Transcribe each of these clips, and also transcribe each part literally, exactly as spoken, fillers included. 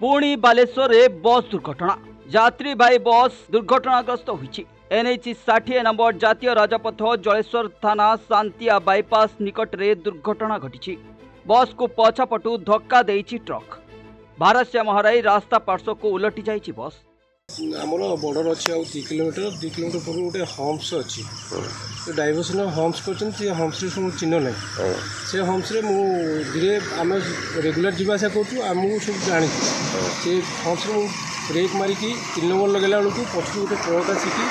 पुणी बालेश्वर में बस दुर्घटना यात्री बाई बस दुर्घटनाग्रस्त होती। एनएच षाठी नंबर जातीय राजपथ जलेश्वर थाना शांतिया बाईपास निकट में दुर्घटना घटी। बस को पछपटू धक्का देइछि ट्रक। भारसाम्य हराई रास्ता पार्श्व को उलटि जाइछि बस। आमर बॉर्डर अच्छी आउ दु किलोमीटर दु किलोमीटर पर गोटे हम्प्स अच्छी डाइवर्सन हम्प्स कर हम्प्स चिन्ह ना से हम्प्स मु धीरे आम रेगुलर जावासा करूँ सब जानी से हम्प्स मु ब्रेक मारिकी तीन नंबर लगेला बेलू पछ गोटे ट्रक आसिकी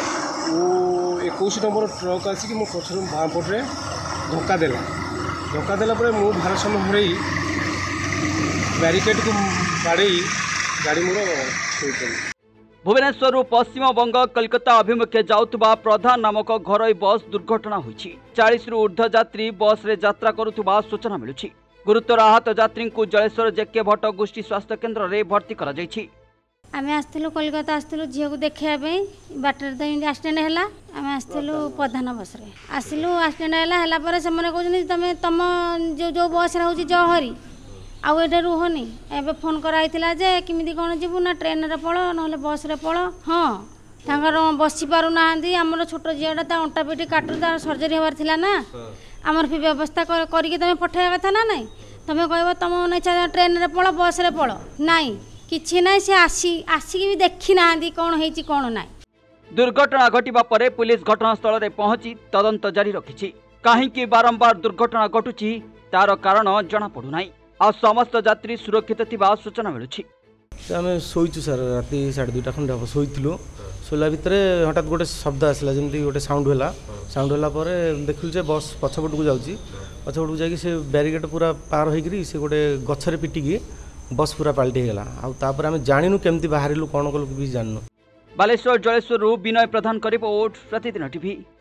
इक्कीस नंबर ट्रक आसिकी मो पछर बाँ पटे धक्का देला धक्का देला पर मु भारसाम्य हरई बैरिकेड को बाड़े गाड़ी मोर भुवनेश्वर पश्चिम बंग कलकत्ता अभिमुखे जाउतबा प्रधान नामक घरोई बस दुर्घटना होइछि। चालीस रु ऊर्ध्व यात्री बस रे यात्रा करुथुबा सूचना मिलुछि। गुरुतर आहत यात्री को जलेश्वर जेके भट्ट गोष्ठी स्वास्थ्य केन्द्र रे भर्ती करा जाइछि। आमे आस्थिलु कोलकाता आस्थिलु झियो को देखिया पे बाटर तो एक्सीडेंट हैला आमे आस्थिलु प्रधान बस रे आसिलु एक्सीडेंट हैला हैला पर से मने कहउछन तमे तम जो जो बस रहउछि जहरी आउ एटा रुहनी एबे फोन कराइतिला जे किमिति कोन जीवु ना ट्रेन रे पळो नहले बस रे पळो। हां तांगर बसी पारु नांदी हमर छोट जियाडा ता अंटा पेटी काटु ता सर्जरी होबार थिला ना हमर भी व्यवस्था करिके तमे पठाया कथा ना नहीं तमे कहबो तम नै ट्रेन रे पळो बस रे पळो नाही किछि नै से आसी आसी भी देखि नांदी कोन हेछि कोन नाही। दुर्घटना घटिबा परे पुलिस घटनास्थल रे पहुंची तदंत जारी रखिछि। काहे कि बारंबार दुर्घटना घटुछि तार कारण जणा पडु नाही आ समस्त यात्री सुरक्षित थिबा सूचना मिलुछि। आम शोचु सर राति साढ़े दुईटा खंडे हम शोलू शोला भितर हठात गोटे शब्द आसला जमी गोटे साउंड है साउंड है देखिलु जे बस पछपट को जाऊँगी पछपट को जाकि से बैरिकेड पूरा पार होकर से गोटे गछरे पिटिकी बस पूरा पाल्टी गला आउे आम जानू केमती बाहर कौन कलु भी जानू। Baleshwar Jaleshwar Vinay Pradhan report Pratidin TV.